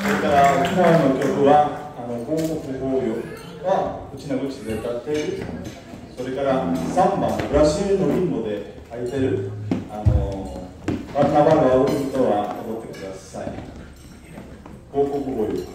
それから沖縄の曲は広告法要はうちの口で歌っている。それから3番ブラシエのリンゴで入っているバルナバルは踊る人は踊ってください。広告法要。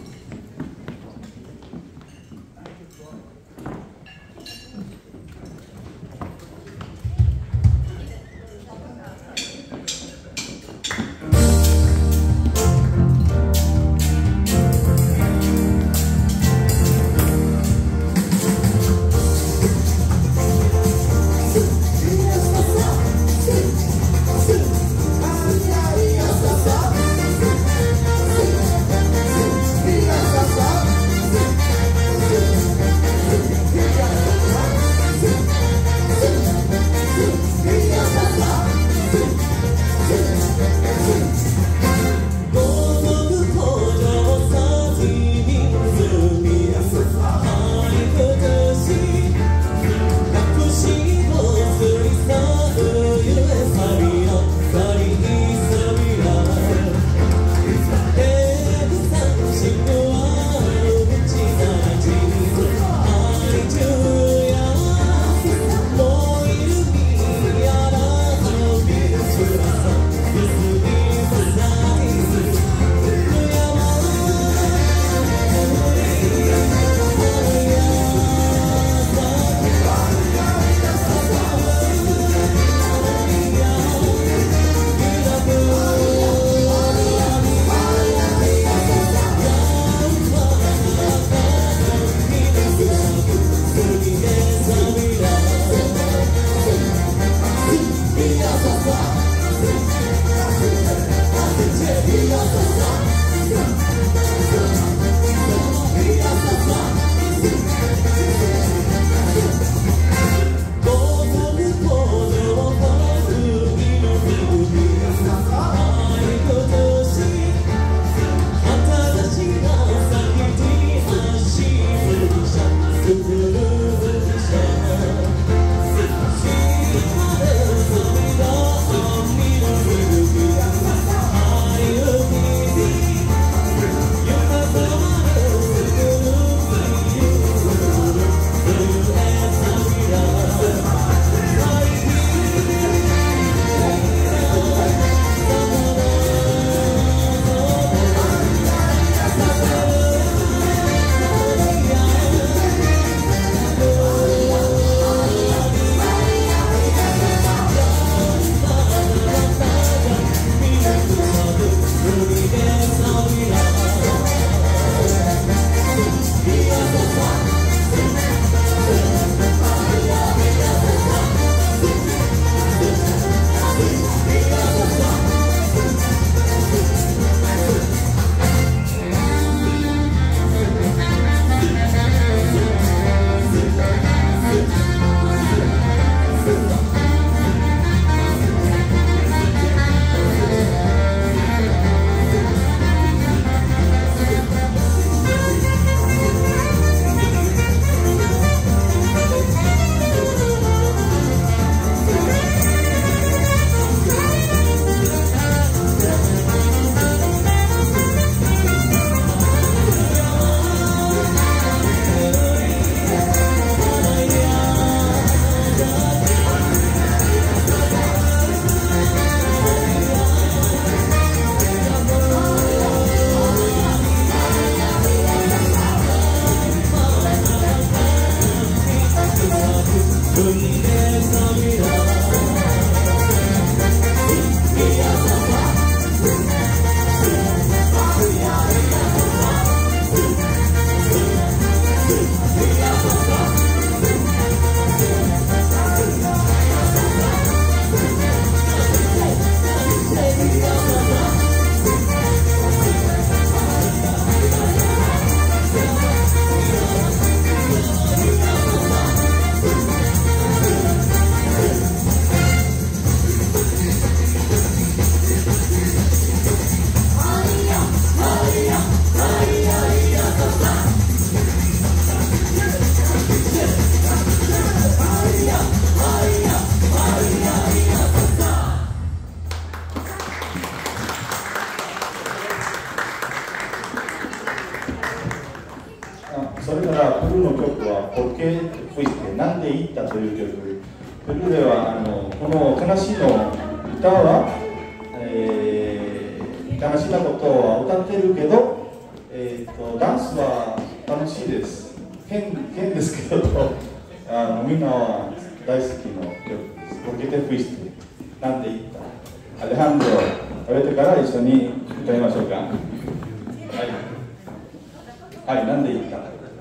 から、ペルーの曲は、ポルケ・フイステ、なんで行ったという曲。ペルーでは、この悲しいの歌は、悲しいなことは歌ってるけど、ダンスは楽しいです。変ですけど、みんなは大好きの曲です。ポルケ・フイステ、なんで行った。アレハンドロ、食べてから一緒に歌いましょうか。はい、はい、なんで言った。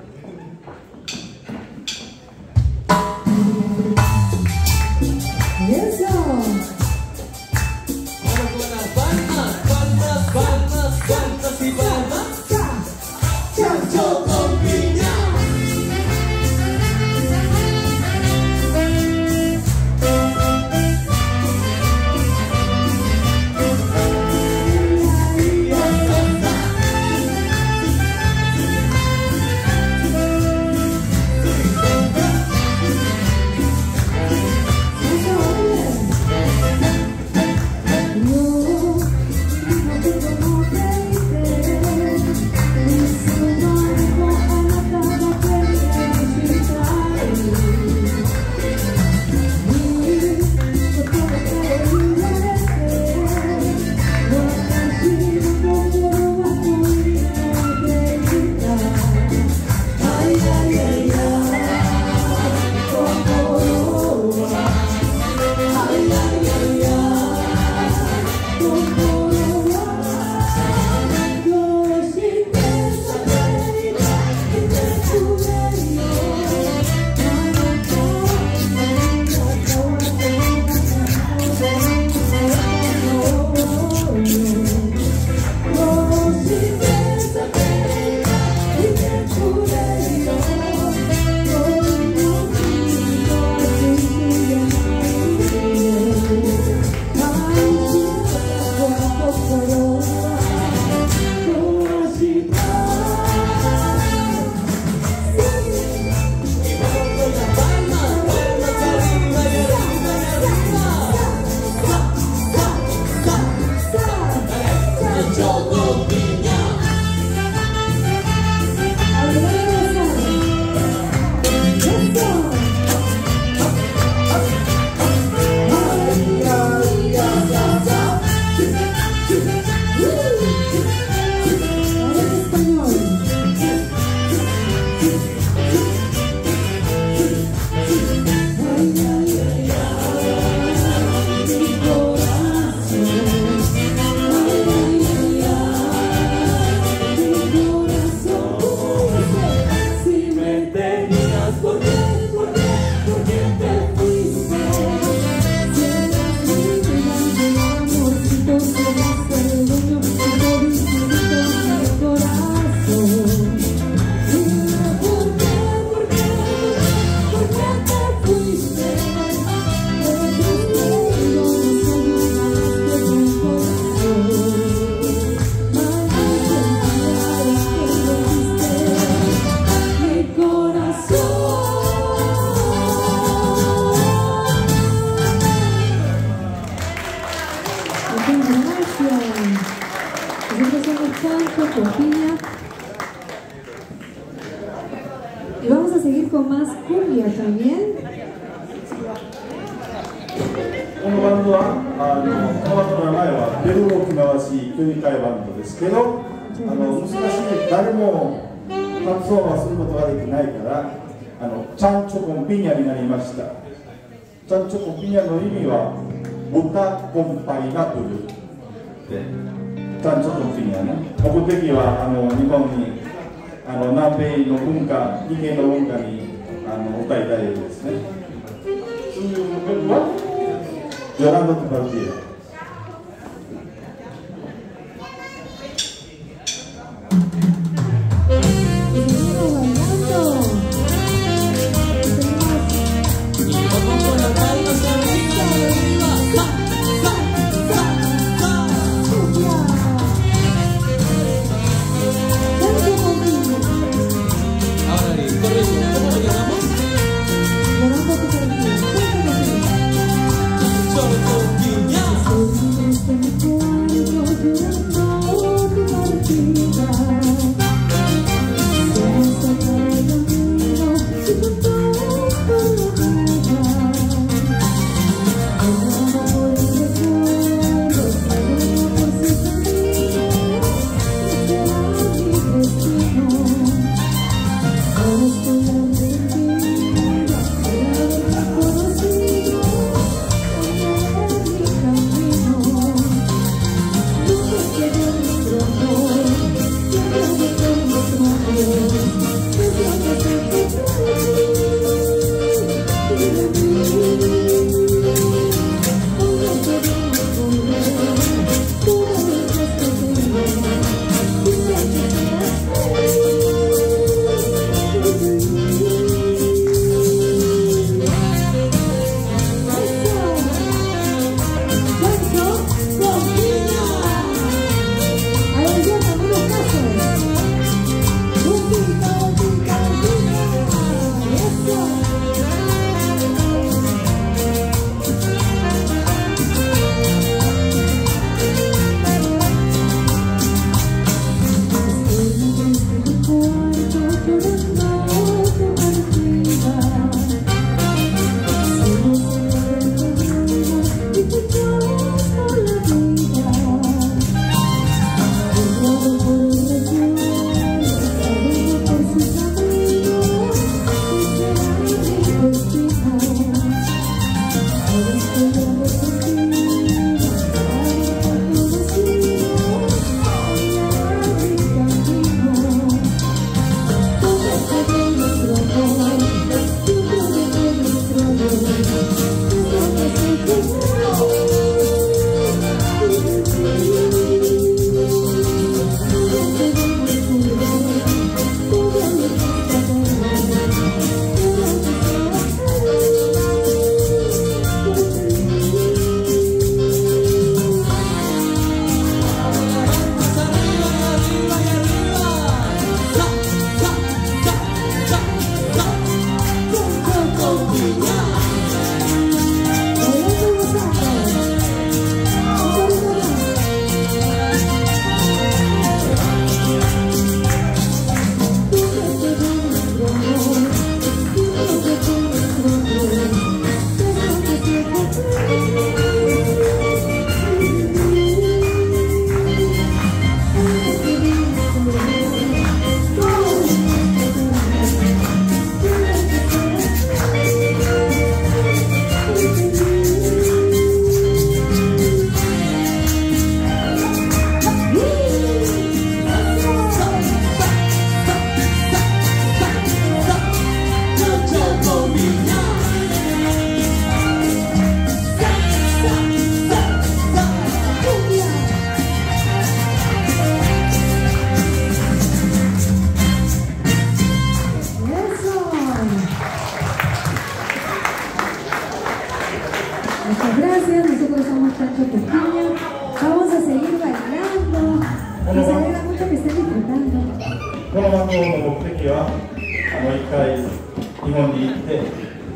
Y vamos a seguir con más cumbia también. このバンドはこのバンドの名前はペルー沖縄市協議会バンドですけど、難しい、誰も発音はすることができないからチャンチョコンピニャになりました。チャンチョコンピニャの意味は豚コンパイナブルで、チャンチョコンピニャね。目的は日本に南米の文化、日系の文化に歌いたいですね。次の曲はヨランド・トパルティエ。 Yo この学校の目的は一回日本に行って、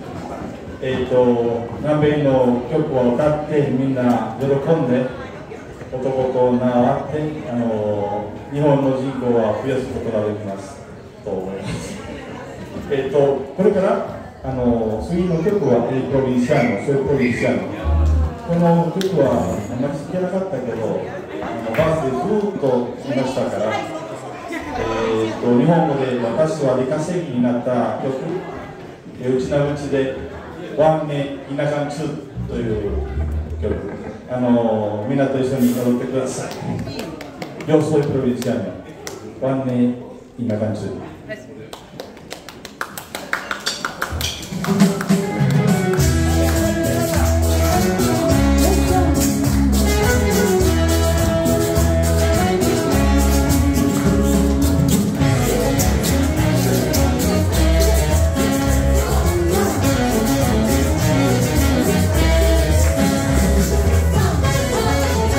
南米の曲を歌ってみんな喜んで男と名を合って日本の人口は増やすことができますと思います。これから次の曲はエル・プロビンシアノ、ソイ・プロビンシアノ。この曲はあんまり好きじゃなかったけどバースでずっと見ましたから、日本語で私は理科世紀になった曲、うちなうちでワンネイナカンツという曲、みんなと一緒に踊ってください。よそいプロビンシアノ、ワンネイナカンツ。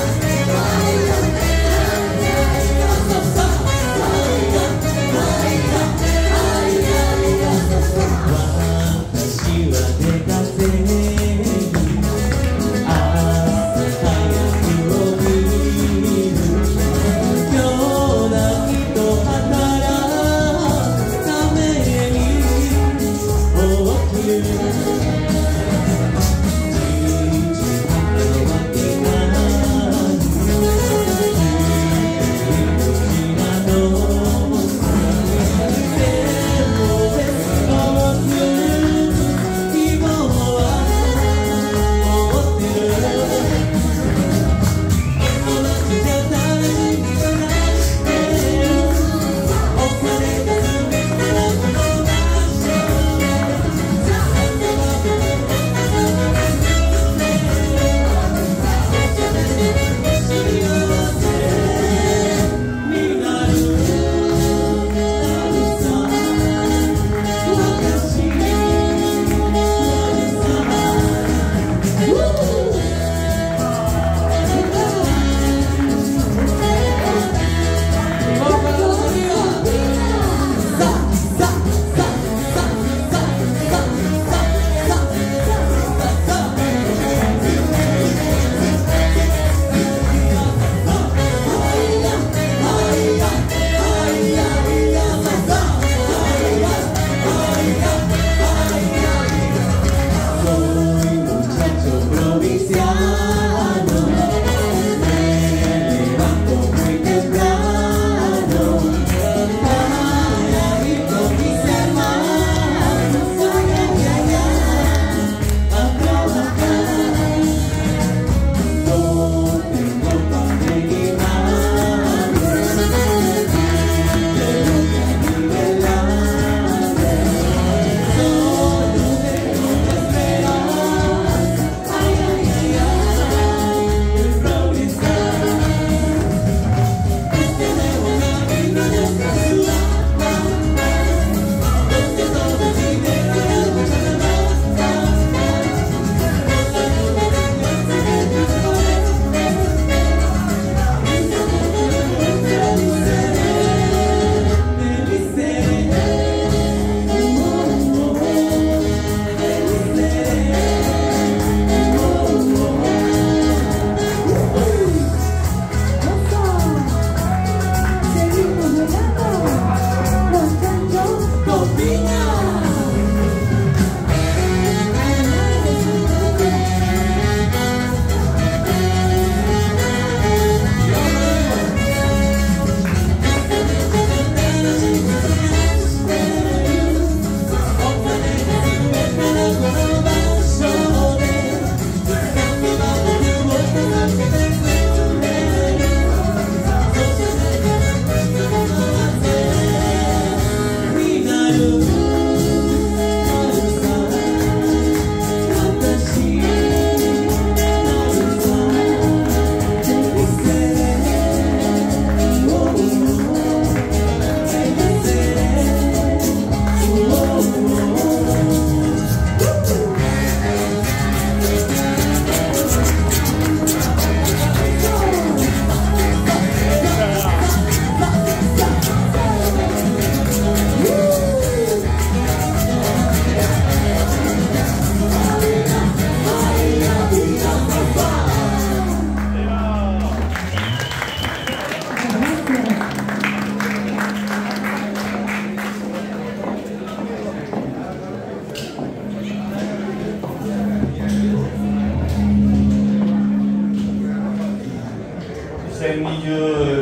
Bye.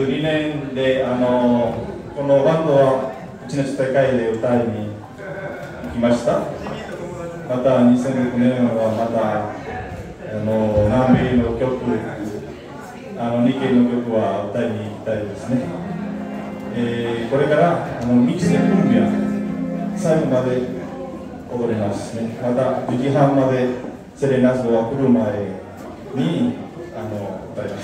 2012年でこのバンドはうちの世界で歌いに行きました。また2006年はまた南米の曲、日系の曲は歌いに行きたいですね。これからミキセクンビア最後まで踊りますね。また9時半までセレナスが来る前に歌います。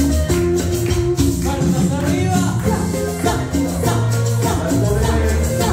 Arriba, sa, sa, sa, sa.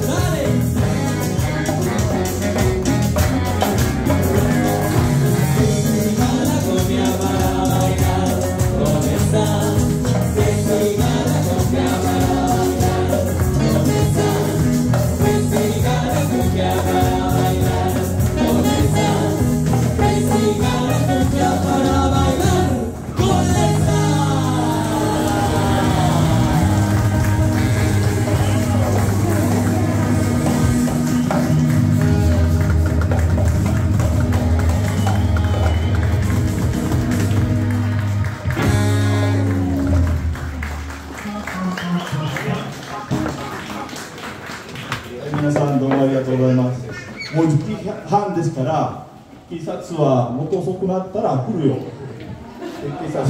皆さんどうもありがとうございます。もう10時半ですから、警察はもっと遅くなったら来るよ。警察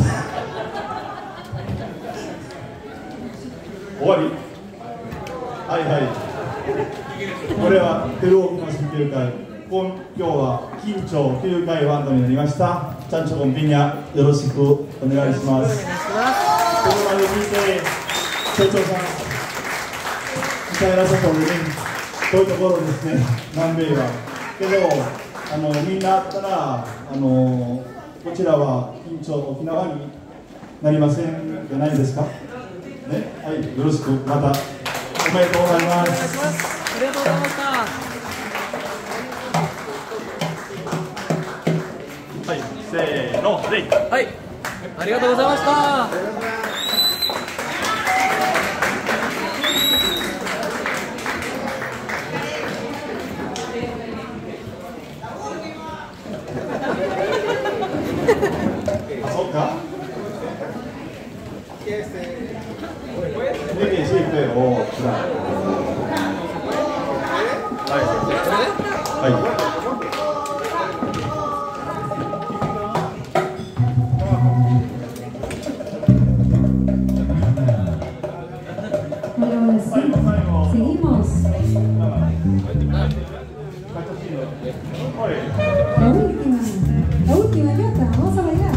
終わり？はいはい。これはテロ沖縄9回。今日は緊張9回ワンドになりました。チャンチョコンピニャよろしくお願いします。ここまで聞いて、町長さん、歌えらさとるね。こういうところですね、南米は。けど、みんなあったら、こちらは緊張沖縄になりませんじゃないですか。ね、はい、よろしく、またおめでとうございます。 ありがとうございました。 はい、せーの、レイ。 はい、ありがとうございました。 Seguimos. La última nota, vamos a bailar.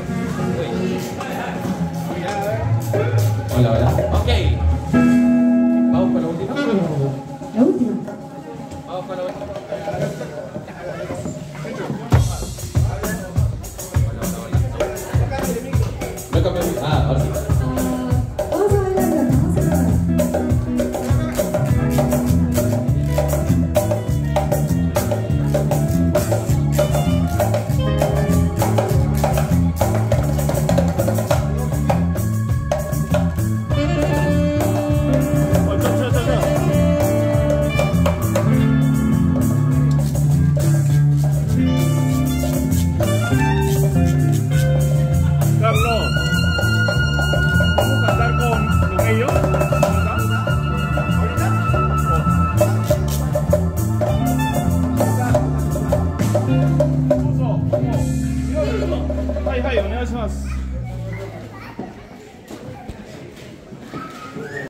Hola, hola. Ok. Vamos con la última. La última. Vamos con la última. No cambió. Ahora sí. Vamos a bailar, vamos a bailar. はいはい、お願いします。